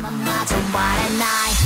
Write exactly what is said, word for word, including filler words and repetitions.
มามาจะวาระนาย